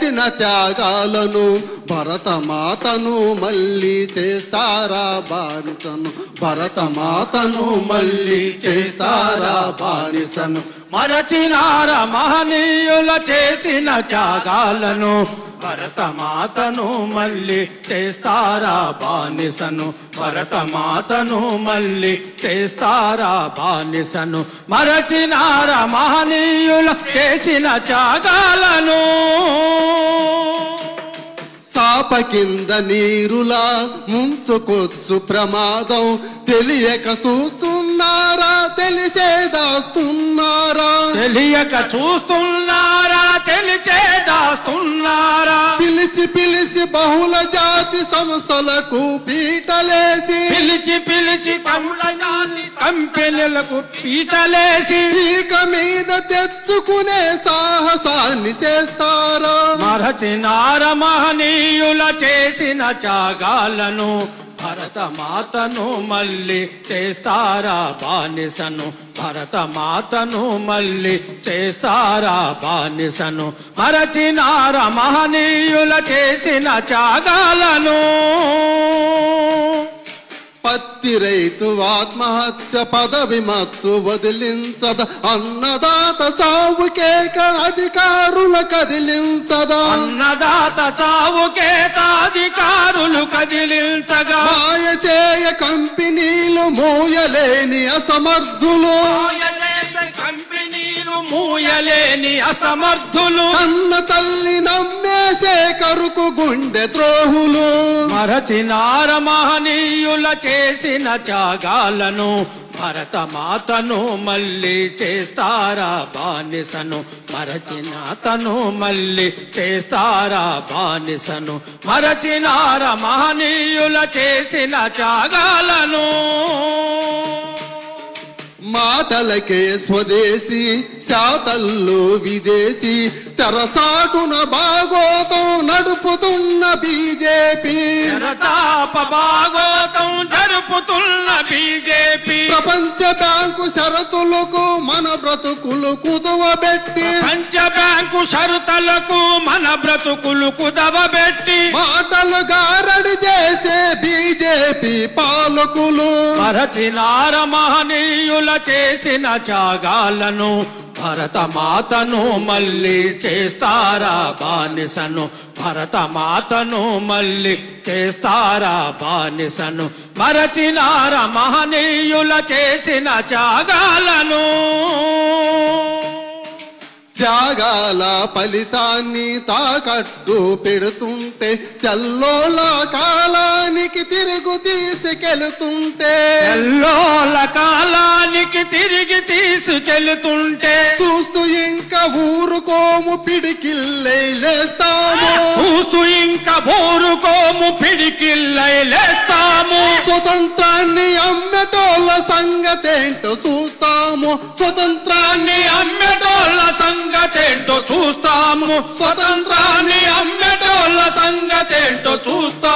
చేసిన త్యాగాలను భరతమాతను మళ్ళీ చేస్తారా బానిసను భరతమాతను మళ్ళీ చేస్తారా బానిసను మరచినార మహనీయుల చేసిన త్యాగాలను భరతమాతను మళ్ళీ చేస్తారా బానిసను భరతమాతను మళ్ళీ చేస్తారా బానిసను మరచినార మహనీయుల చేసిన త్యాగాలను చాప కింద నీరులా ముంచుకొచ్చు ప్రమాదం తెలియక చూస్తున్నారా తెలిసే దాస్తున్నారా తెలియక చూస్తున్నారా తెలిసే దాస్తున్నారా పిలిచి పిలిచి బహుళ జాతి సంస్థలకు పీటలేసి పిలిచి బహుళ జాతి కంపెనీలకు పీటలేసి పీక మీద తెచ్చుకునే సాహసాన్ని చేస్తారా మరచినార మహనీయుల చేసిన త్యాగాలను భరతమాతను మళ్ళీ చేస్తారా బానిసను భరతమాతను మళ్ళీ చేస్తారా బానిసను మరచినార మహనీయుల చేసిన త్యాగాలను పత్తి రైతు ఆత్మహత్య పదవి మత్తు వదిలించద అన్నదాత సావుకేక అధికారులు కదిలించదా అన్నదాత సావుకేక అధికారులు కదిలించగా మాయ చేయ కంపెనీలు మోయలేని అసమర్థులు కంపెనీలు మూయలేని అసమర్థులు కన్న తల్లి నమ్మేసే కరుకు గుండె ద్రోహులు మరచినార మహనీయుల చేసిన త్యాగాలను భరతమాతను మళ్ళీ చేస్తారా బానిసను మరచినాతను మళ్ళీ చేస్తారా బానిసను మరచినార మహనీయుల చేసిన త్యాగాలను మాటలకే స్వదేశీ శాతల్లో విదేశీ తెరచాటున బాగోతం నడుపుతున్న బీజేపీ తెరచాప బాగోతం జరుపుతున్న బీజేపీ ప్రపంచ బ్యాంకు షరతులకు మన బ్రతుకులు కుదువబెట్టి ప్రపంచ బ్యాంకు షరతులకు మన బ్రతుకులు కుదవబెట్టి మాటలు గారడి చేసే బీజేపీ పాలకులు మరచినార మహనీయుల చేసిన త్యాగాలను భరతమాతను మళ్ళీ చేస్తారా బానిసను భరతమాతను మళ్ళీ చేస్తారా బానిసను మరచినార మహనీయుల చేసిన త్యాగాలను త్యాగాల ఫలితాన్ని తాకట్టు పెడుతుంటే తెల్లోల కాలానికి తిరుగు తీసుకెళ్తుంటే తెల్లోల కాలానికి తిరిగి తీసుకెళ్తుంటే చూస్తూ ఇంకా ఊరుకోము పిడికిల్లేస్తాము చూస్తూ ఇంకా ఊరుకోము పిడికిల్లేస్తాము స్వతంత్రాన్ని అమ్మటోళ్ళ సంగతేంటో చూస్తాము స్వతంత్రాన్ని అమ్మటోళ్ళ సంగతేంటో చూస్తాము స్వతంత్రాన్ని అమ్మటోళ్ళ సంగతేంటో చూస్తాము